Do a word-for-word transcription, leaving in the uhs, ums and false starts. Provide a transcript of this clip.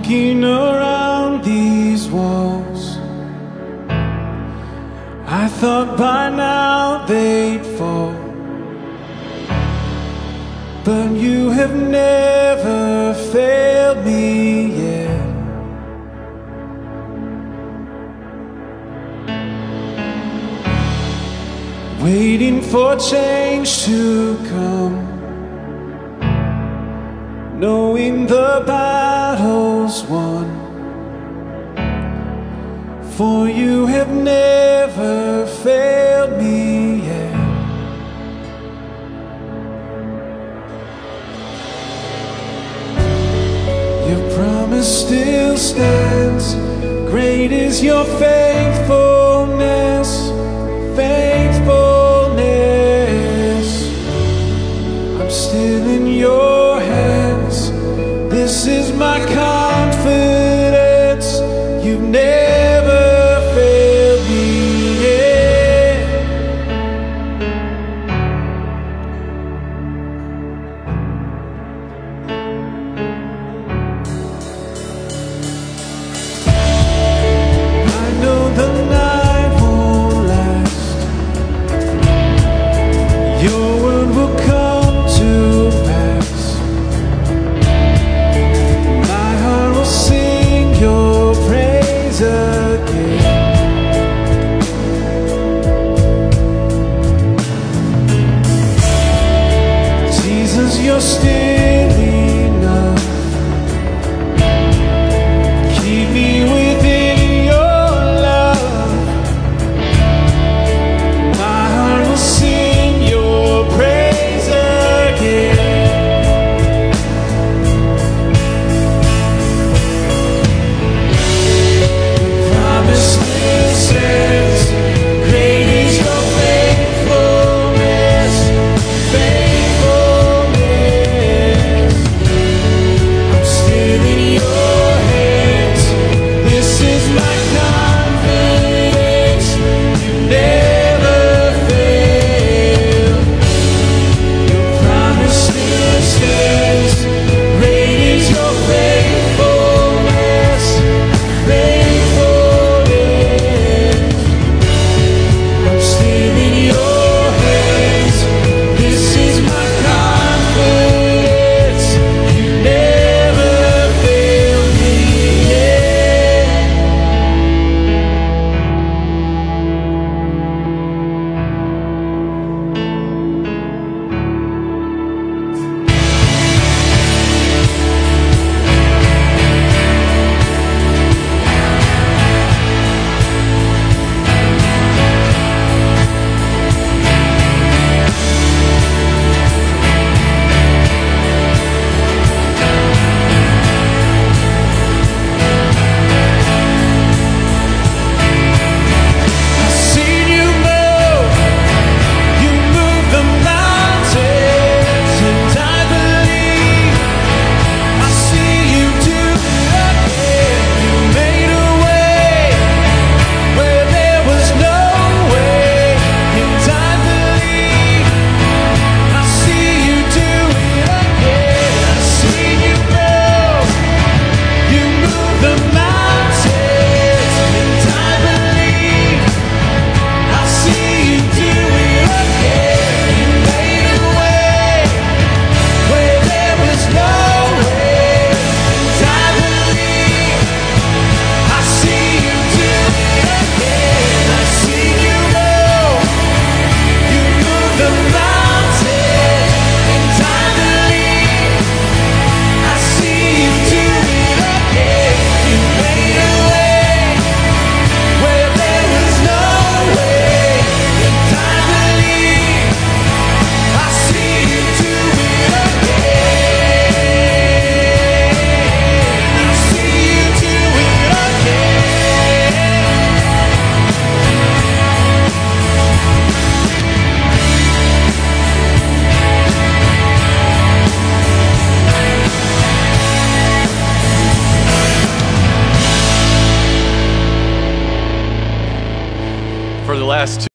Walking around these walls, I thought by now they'd fall, but you have never failed me yet. Waiting for change to come, knowing the battle's won, for you have never failed me yet. Your promise still stands, great is your faithfulness, faithfulness. I'm still in your hands, this is my confidence, you've never failed me yet. I know the night won't last, your word will come to pass. My heart will sing your praise again. Jesus, you're still enough, keep me within your love. My heart will sing your praise again. Promise still stands, great is your faithfulness, faithfulness. I'm still in your hands, this is my confidence, you never fail. Your promise still stands, great is your faithfulness, faithfulness. I'm still in your hands, this is my confidence, you never failed me yet. I've seen you move, you move the mountains, and I believe I see you do it again. You made a way where there was no way, and I believe I see you do it again. I've seen you move, you move the mountains, and I believe I see you do it again. You made a way where there was no way, and I believe I see you do it again. I see you move, you move the mountains, and I believe I see you do it again. You made a way where there was no way, and I believe I see you do it again. I see you do it again. For the last two